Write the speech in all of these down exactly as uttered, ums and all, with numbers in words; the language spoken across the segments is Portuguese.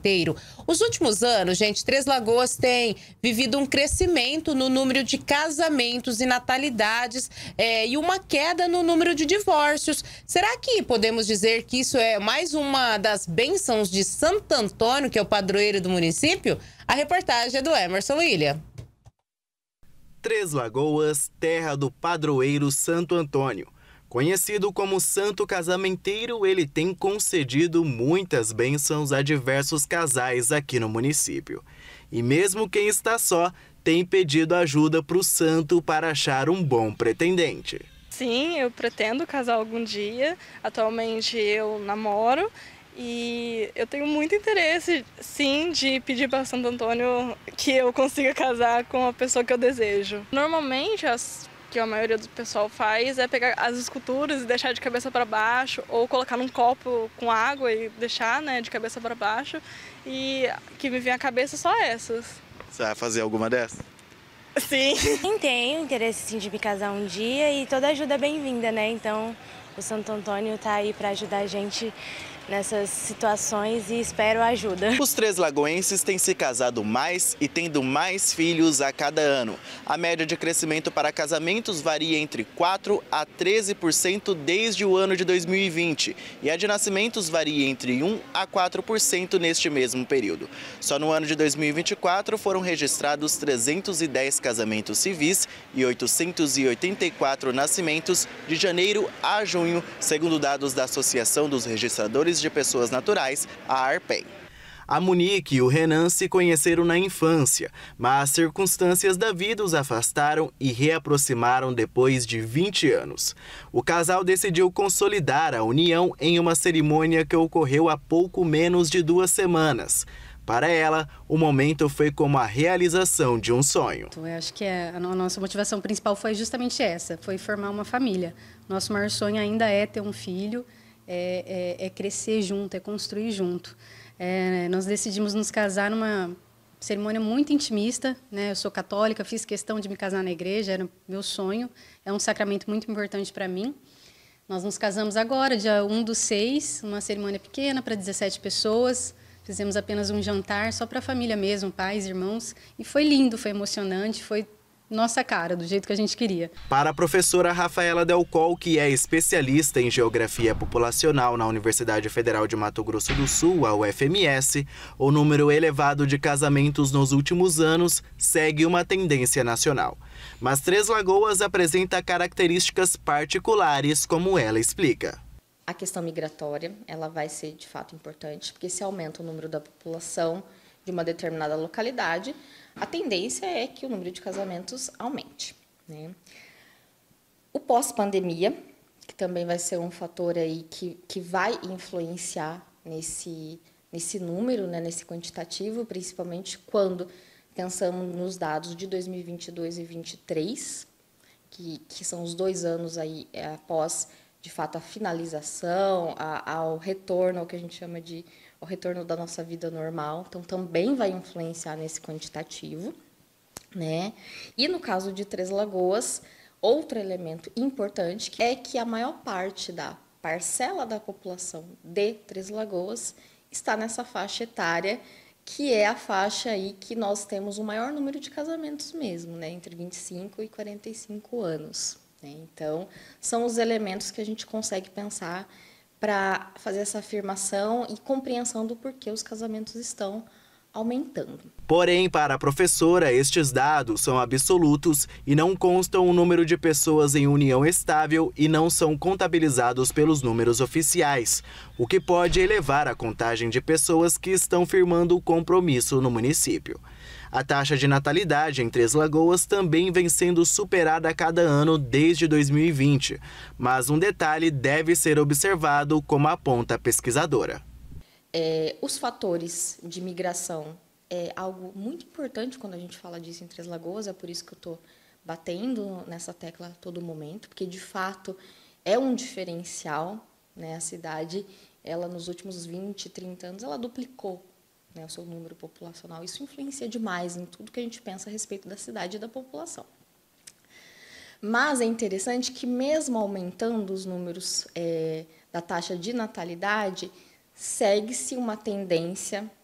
casamenteiro. Os últimos anos, gente, Três Lagoas tem vivido um crescimento no número de casamentos e natalidades é, e uma queda no número de divórcios. Será que podemos dizer que isso é mais uma das bênçãos de Santo Antônio, que é o padroeiro do município? A reportagem é do Emerson William. Três Lagoas, terra do padroeiro Santo Antônio. Conhecido como Santo Casamenteiro, ele tem concedido muitas bênçãos a diversos casais aqui no município. E mesmo quem está só, tem pedido ajuda para o santo para achar um bom pretendente. Sim, eu pretendo casar algum dia. Atualmente eu namoro e eu tenho muito interesse, sim, de pedir para Santo Antônio que eu consiga casar com a pessoa que eu desejo. Normalmente, as que a maioria do pessoal faz é pegar as esculturas e deixar de cabeça para baixo, ou colocar num copo com água e deixar, né, de cabeça para baixo. E que me vem à cabeça só essas. Você vai fazer alguma dessas? Sim. Tenho interesse sim de me casar um dia e toda ajuda é bem-vinda, né? Então o Santo Antônio tá aí para ajudar a gente nessas situações e espero ajuda. Os três lagoenses têm se casado mais e tendo mais filhos a cada ano. A média de crescimento para casamentos varia entre quatro a treze por cento desde o ano de dois mil e vinte e a de nascimentos varia entre um a quatro por cento neste mesmo período. Só no ano de dois mil e vinte e quatro foram registrados trezentos e dez casamentos civis e oitocentos e oitenta e quatro nascimentos de janeiro a junho, segundo dados da Associação dos Registradores de Pessoas Naturais, a ARPEN. A Monique e o Renan se conheceram na infância, mas circunstâncias da vida os afastaram e reaproximaram depois de vinte anos. O casal decidiu consolidar a união em uma cerimônia que ocorreu há pouco menos de duas semanas. Para ela, o momento foi como a realização de um sonho. Eu acho que a nossa motivação principal foi justamente essa, foi formar uma família. Nosso maior sonho ainda é ter um filho, é, é, é crescer junto, é construir junto. É, nós decidimos nos casar numa cerimônia muito intimista, né? Eu sou católica, fiz questão de me casar na igreja, era meu sonho, é um sacramento muito importante para mim. Nós nos casamos agora, dia um do seis, uma cerimônia pequena para dezessete pessoas. Fizemos apenas um jantar só para a família mesmo, pais, irmãos, e foi lindo, foi emocionante, foi nossa cara, do jeito que a gente queria. Para a professora Rafaela Delcol, que é especialista em geografia populacional na Universidade Federal de Mato Grosso do Sul, a U F M S, o número elevado de casamentos nos últimos anos segue uma tendência nacional. Mas Três Lagoas apresenta características particulares, como ela explica. A questão migratória, ela vai ser de fato importante, porque se aumenta o número da população de uma determinada localidade, a tendência é que o número de casamentos aumente, né? O pós-pandemia, que também vai ser um fator aí que, que vai influenciar nesse, nesse número, né, nesse quantitativo, principalmente quando pensamos nos dados de dois mil e vinte e dois e dois mil e vinte e três, que, que são os dois anos aí após, de fato, a finalização, a, ao retorno, ao que a gente chama de o retorno da nossa vida normal, então também vai influenciar nesse quantitativo, né? E no caso de Três Lagoas, outro elemento importante é que a maior parte da parcela da população de Três Lagoas está nessa faixa etária, que é a faixa aí que nós temos o maior número de casamentos mesmo, né? Entre vinte e cinco e quarenta e cinco anos. Né? Então, são os elementos que a gente consegue pensar para fazer essa afirmação e compreensão do porquê os casamentos estão aumentando. Porém, para a professora, estes dados são absolutos e não constam o número de pessoas em união estável e não são contabilizados pelos números oficiais, o que pode elevar a contagem de pessoas que estão firmando o compromisso no município. A taxa de natalidade em Três Lagoas também vem sendo superada a cada ano desde dois mil e vinte, mas um detalhe deve ser observado, como aponta a pesquisadora. É, os fatores de migração é algo muito importante quando a gente fala disso em Três Lagoas, é por isso que eu estou batendo nessa tecla a todo momento, porque de fato é um diferencial, né? A cidade, ela nos últimos vinte, trinta anos, ela duplicou, né, o seu número populacional. Isso influencia demais em tudo que a gente pensa a respeito da cidade e da população. Mas é interessante que, mesmo aumentando os números é, da taxa de natalidade, segue-se uma tendência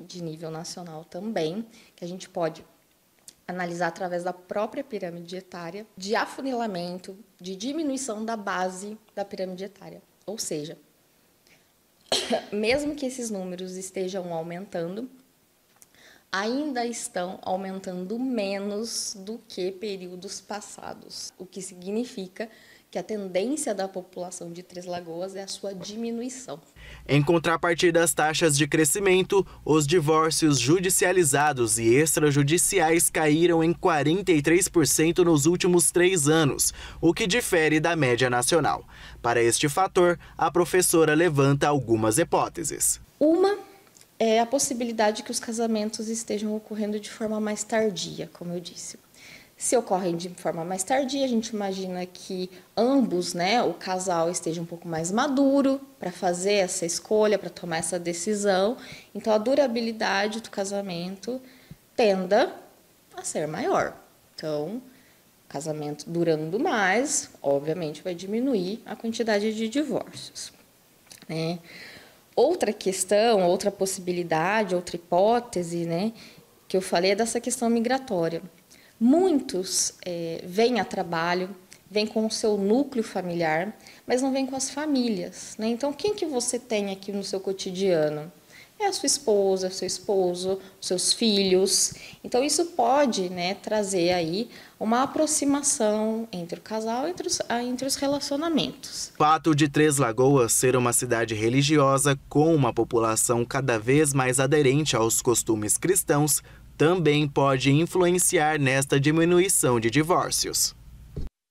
de nível nacional também, que a gente pode analisar através da própria pirâmide etária, de afunilamento, de diminuição da base da pirâmide etária. Ou seja, mesmo que esses números estejam aumentando, ainda estão aumentando menos do que períodos passados, o que significa que a tendência da população de Três Lagoas é a sua diminuição. Em contrapartida às taxas de crescimento, os divórcios judicializados e extrajudiciais caíram em quarenta e três por cento nos últimos três anos, o que difere da média nacional. Para este fator, a professora levanta algumas hipóteses. Uma é a possibilidade que os casamentos estejam ocorrendo de forma mais tardia, como eu disse. Se ocorrem de forma mais tardia, a gente imagina que ambos, né, o casal esteja um pouco mais maduro para fazer essa escolha, para tomar essa decisão. Então, a durabilidade do casamento tenda a ser maior. Então, o casamento durando mais, obviamente, vai diminuir a quantidade de divórcios, né? Outra questão, outra possibilidade, outra hipótese, né, que eu falei é dessa questão migratória. Muitos é, vêm a trabalho, vêm com o seu núcleo familiar, mas não vêm com as famílias, né? Então, quem que você tem aqui no seu cotidiano? É a sua esposa, seu esposo, seus filhos. Então, isso pode, né, trazer aí uma aproximação entre o casal e entre os, entre os relacionamentos. O fato de Três Lagoas ser uma cidade religiosa com uma população cada vez mais aderente aos costumes cristãos também pode influenciar nesta diminuição de divórcios.